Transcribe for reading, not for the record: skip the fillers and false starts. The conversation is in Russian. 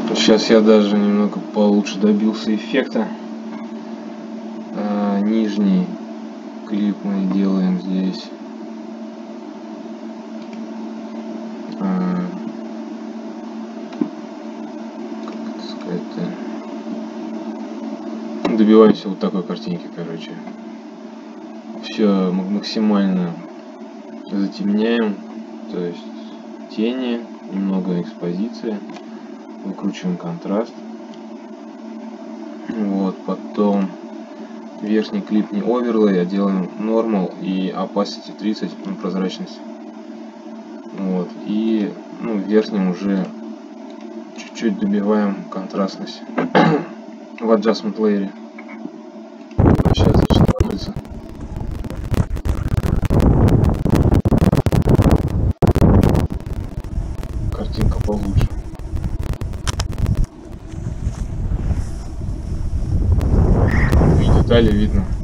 Сейчас я даже немного получше добился эффекта. Нижний клип мы делаем здесь. Как это сказать-то? Добиваемся вот такой картинки, короче. Все максимально затемняем, то есть тени, немного экспозиции, выкручиваем контраст. Вот, потом верхний клип не оверлей, а делаем normal и opacity 30, ну, прозрачность. Вот, и в верхнем уже чуть-чуть добиваем контрастность в adjustment layer. Сейчас начнет ложиться. Картинка получше. И детали видно.